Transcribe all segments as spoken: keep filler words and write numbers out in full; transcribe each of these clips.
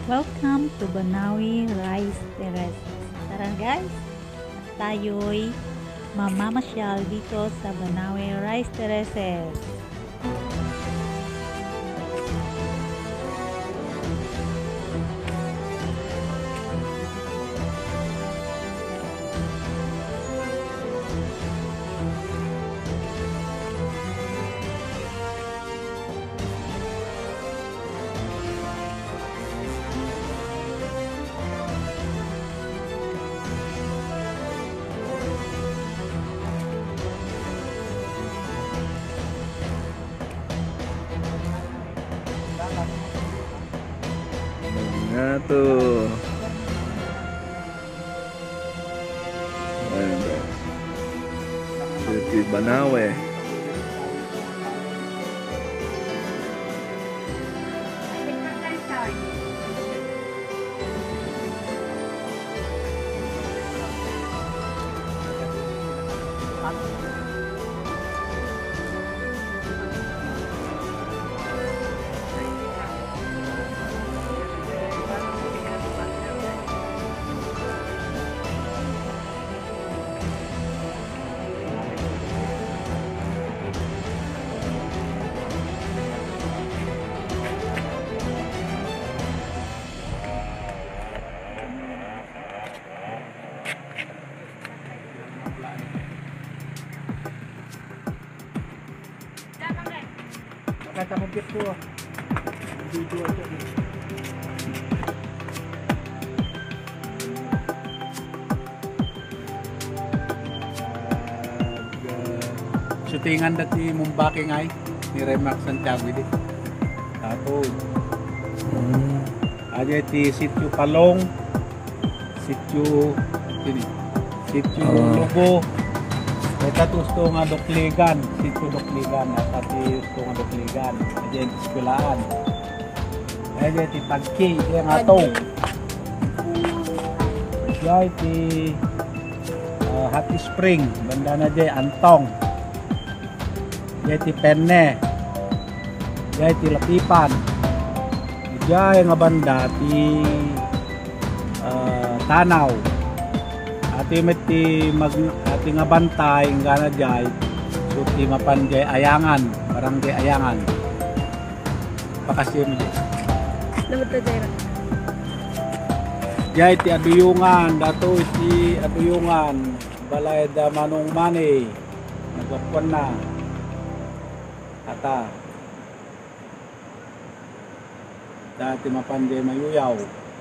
Welcome to Banaue Rice Terraces. Tara guys, tayo'y mamamasyal dito sa Banaue Rice Terraces. Nah tuh, di Banaue. Kata mungkin tuh video aja nih. Syutingan dati Mumbake ngay ni Remark Santiago di. Tato. Hmm. Aja ti sitio Palong, sitio ini, sitio oh. Lobo. Kita gusto nga dokligan, sitio dokligan, at pati gusto nga dokligan, aja yung eskwelahan. Aja ti Tagki, yung atong. Aja ti uh, Happy Spring, banda na aja Antong. Aja ti Penne, aja ti Lapipan. Aja yung banda ti uh, Tanaw. Ati meti mag ati nga bantay nga na jay so ti mapanjay Ayangan, barangay Ayangan. Pakasya mo jay. Dapat na jay. Jay ti aduyungan, dato ti aduyungan, balay da manong mani, nagwapwan na. Ata. Dati mapanjay Mayuyaw.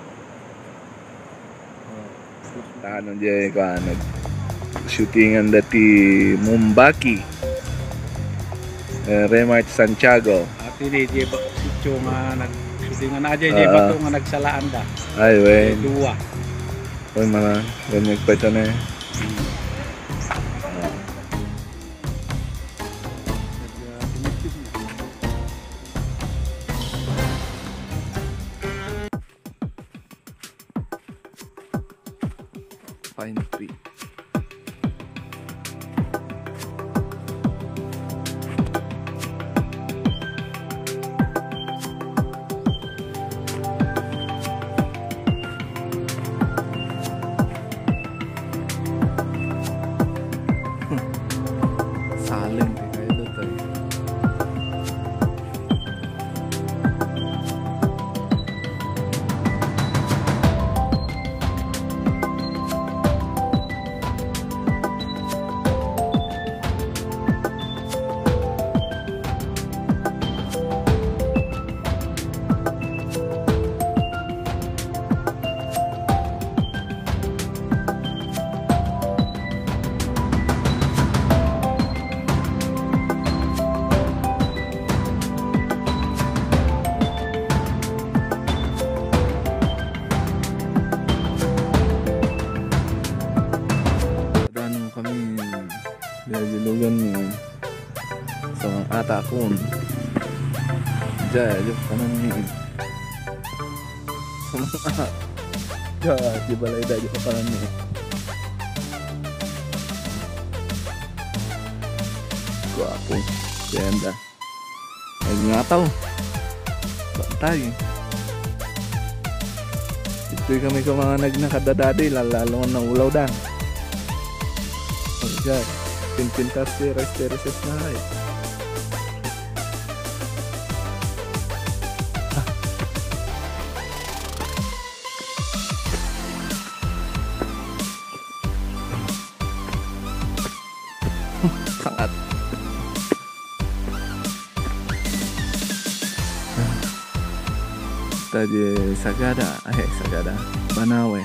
Ano dyan ka nag shootingan dati Mumbake, uh, Remart Santiago. Ati di di sityo nga nag shootingan aja di uh, bato nga nagsalaan da. Ay we. Dua. Oy mana, ganyan pa ito na. Pine tree. Saleng kayak itu tuh. Dilugan mo sa ata akon dyan, yung kanan ni dyan, di balay dyan yung kanan ni guwapo dyan da ay nga tao bantay Di kami ko mga nagnakadadadi, lalo ng ulaw dan. Oh God, pinpintas si rice terraces na ay. Sangat. Tadi Sagada, eh Sagada, Banaue.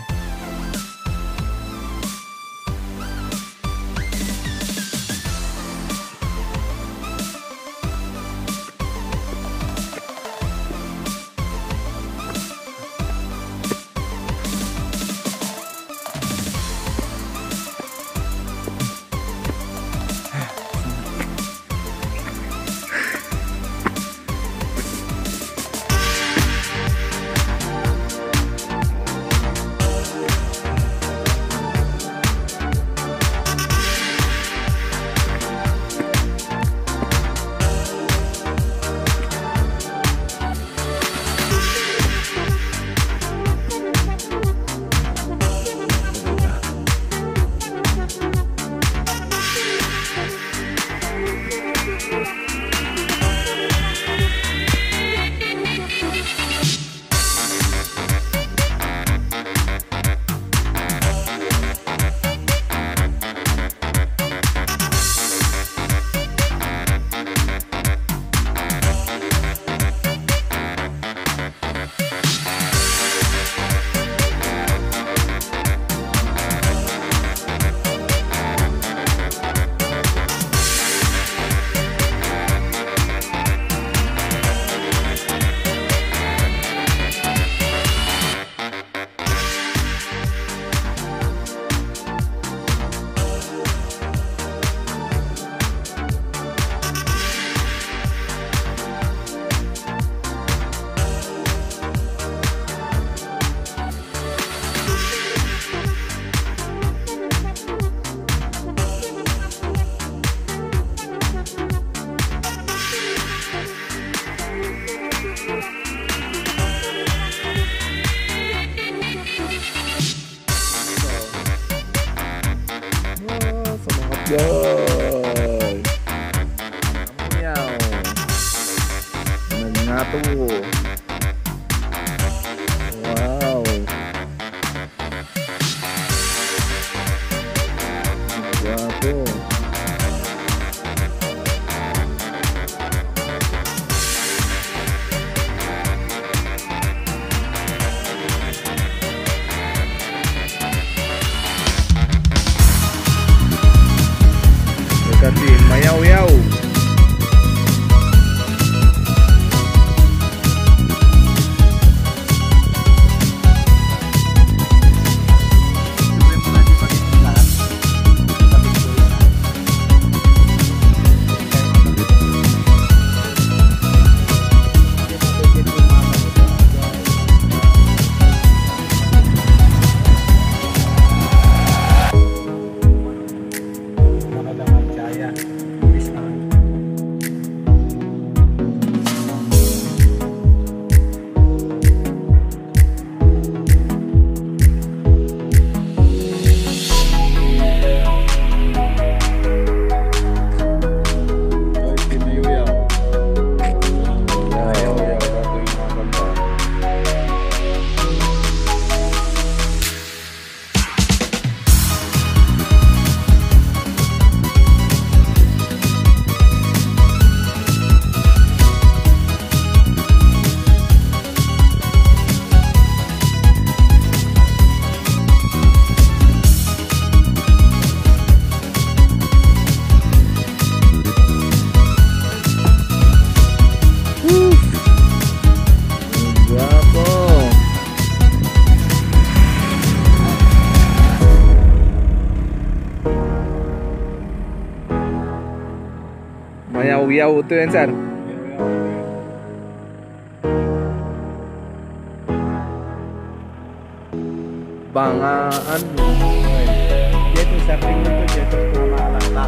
Guys, meow, ngatu, wow, guapo. Kasi mayaw-yaw. Mayaw-yaw tuh yang San. Bangaan. Dia tuh surfing itu dia tuh nama anak-anak.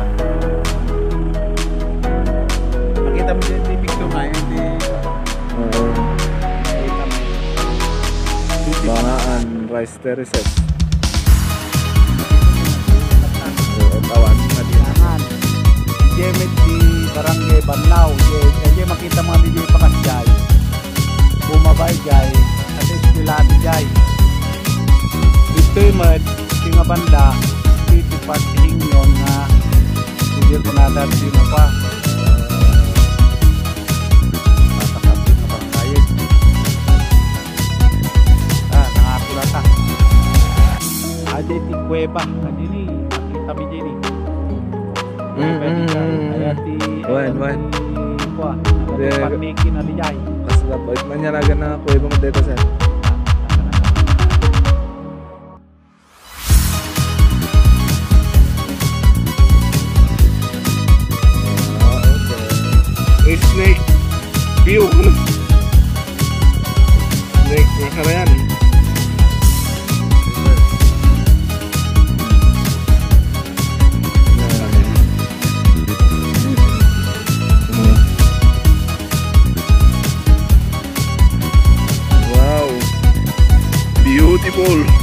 Makita mo din di picture ngayon di. Bangaan. Ngayon, Rice Terraces. So, tawan na din. Jangan. Jemet di barangay Banaue. Kaya makita mga di pakas jay. Bumabay jay. At eskwelahan jay. Ito yung mga tinga banda. Ito pa Ngayon nga. Hindi ko natin mo pa. Matakapin na barangay. Ah, nangakulata. Ada di kuweba. Kadini. Makita mi dini. Mm, mm, mm. Wan, wan. Yeah. Pagbikin na dijay. Mas labay manyalagan na ako ibang dito sir. Ah, okay. Snake view. Snake makarayan. Wow, beautiful.